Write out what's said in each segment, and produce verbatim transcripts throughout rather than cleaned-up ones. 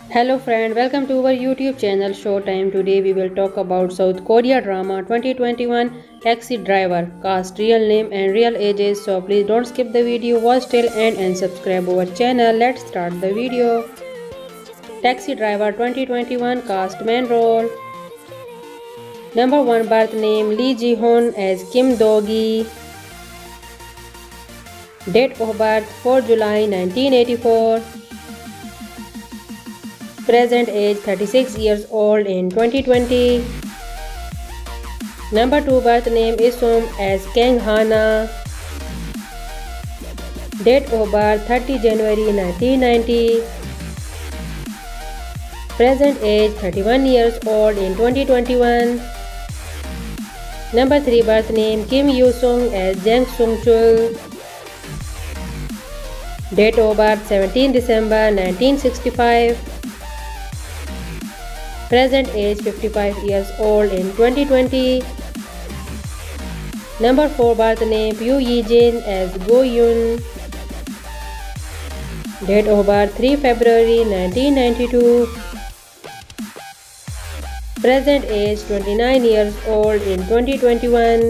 Hello friend, welcome to our YouTube channel Showtime. Today we will talk about South Korea drama twenty twenty-one Taxi Driver. Cast, real name and real ages. So please don't skip the video, watch till end and subscribe our channel. Let's start the video. Taxi Driver twenty twenty-one cast, main role. Number one, birth name Lee Ji-hoon as Kim Do-gi. Date of birth four July nineteen eighty-four. Present age thirty-six years old in twenty twenty. Number two, birth name Isum as Kang Hana. Date of birth thirty January nineteen ninety. Present age thirty-one years old in twenty twenty-one. Number three, birth name Kim Yoo-sung as Jang Sung-chul. Date of birth seventeen December nineteen sixty-five. Present age fifty-five years old in twenty twenty. Number four, birth name Pyu Yi-jin as Go Yun. Date of birth three February nineteen ninety-two. Present age twenty-nine years old in twenty twenty-one.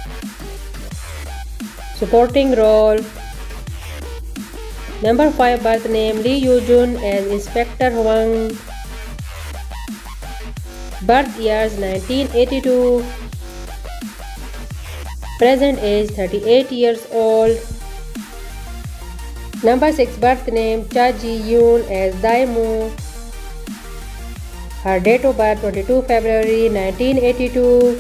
Supporting role. Number five, birth name Lee Yoo-jun as Inspector Hwang. Birth years nineteen eighty-two. Present age thirty-eight years old. Number six, birth name Cha Ji-yoon as Dae-moo. Her date of birth twenty-two February nineteen eighty-two.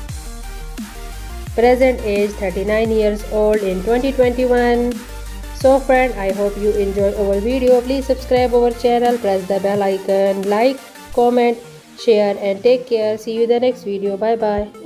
Present age thirty-nine years old in twenty twenty-one. So friend, I hope you enjoy our video. Please subscribe our channel, press the bell icon, like, comment, share and take care. See you in the next video. Bye bye.